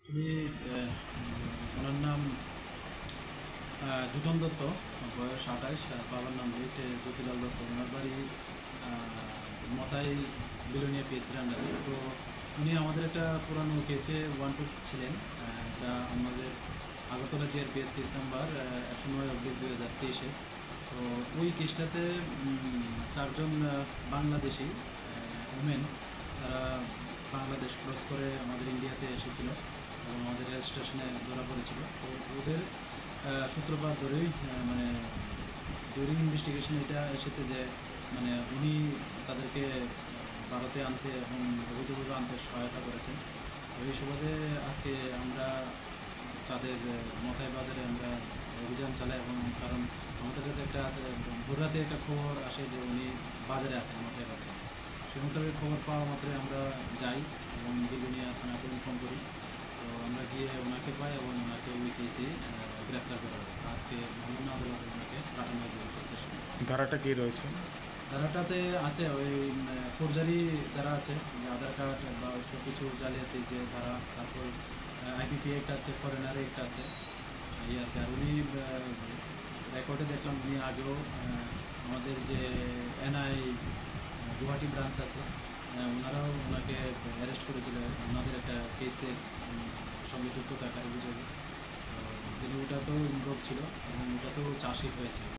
আমি ওনার নাম জুটন দত্ত, বয়স 28, বাবার নাম জ্যোতিলাল দত্ত। ওনার বাড়ি মতাই বিলোনিয়া পিএসির আন্ডারে। তো উনি আমাদের একটা পুরানো কেসে 1-2 ছিলেন। এটা আমাদের আগরতলা জিআরপিএস কেস নাম্বার 109/2023। তো ওই কেসটাতে 4জন বাংলাদেশি ওমেন, তারা বাংলাদেশ ক্রস করে আমাদের ইন্ডিয়াতে এসেছিল এবং আমাদের রেল স্টেশনে ধরা পড়েছিল। তো ওদের সূত্রপাত ধরেই মানে ডিউরিং ইনভেস্টিগেশন এটা এসেছে যে মানে উনি তাদেরকে ভারতে আনতে এবং অবৈধভাবে আনতে সহায়তা করেছেন। এই সুবাদে আজকে আমরা তাদের মতায় বাজারে আমরা অভিযান চালাই। এবং কারণ আমাদের কাছে একটা আছে, ভোররাতে একটা খবর আসে যে উনি বাজারে আছেন মতায় বাজারে। সেই মোতাবেক খবর পাওয়া মাত্রই আমরা যাই এবং বিলোনিয়া থানাকে ইনফর্ম করি। তো আমরা গিয়ে ওনাকে পাই এবং ওনাকে ওই কেসে গ্রেপ্তার করা হয়। আজকে মাননীয় আদালতে ওনাকে পাঠানো হয়েছে। ধারাটা কি রয়েছে? ধারাটাতে আছে ওই ফৌজদারি যারা আছে, আধার কার্ড বা সব কিছু জালিয়াতি যে ধারা, তারপর আইপিপি একটা আছে, ফরেনার একটা আছে, এই আর কি। আর উনি রেকর্ডে দেখলাম উনি আগেও আমাদের যে এনআই গুয়াহাটি ব্রাঞ্চ আছে, ওনারাও ওনাকে অ্যারেস্ট করেছিল ওনাদের একটা কেসের সঙ্গে যুক্ত থাকার অভিযোগে। তিনি ওটাতেও ইনভলভ ছিল এবং ওটাতেও চার্জশিট হয়েছে।